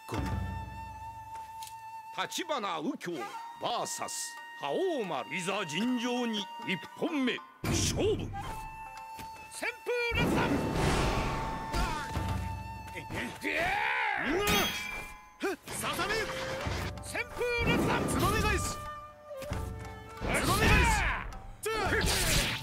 込む。 立花右京 VS 覇王丸、いざ尋常に一本目勝負。旋風列弾。 ささめ旋風列弾。 つばめ返し、つばめ返し。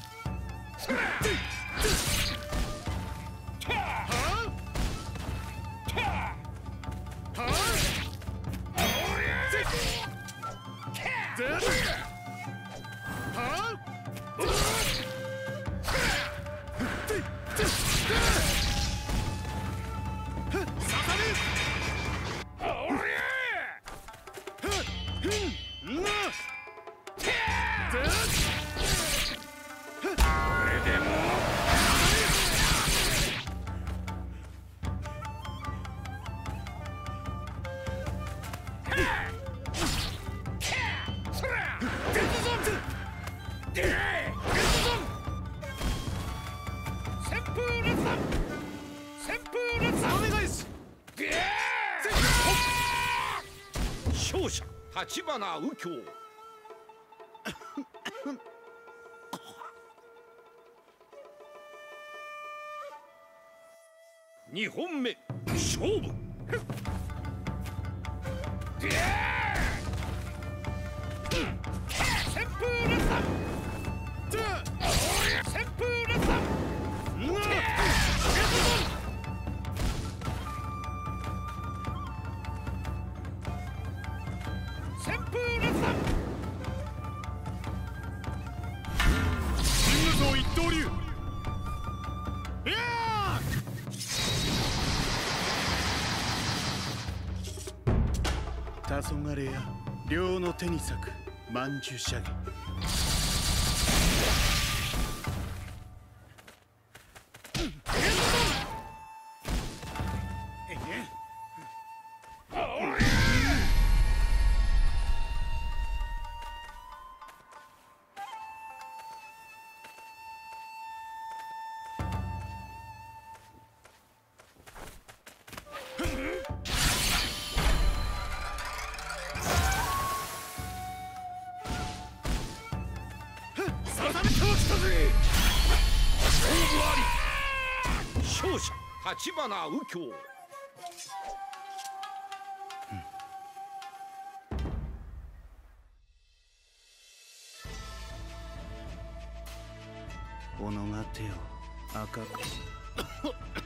勝者立花右京。2本目勝負。旋風列弾。旋風列弾。旋風列弾。 神武蔵一刀流。黄昏や両の手に咲くまんじゅう射撃。 勝者立花右京。 己が手を赤くし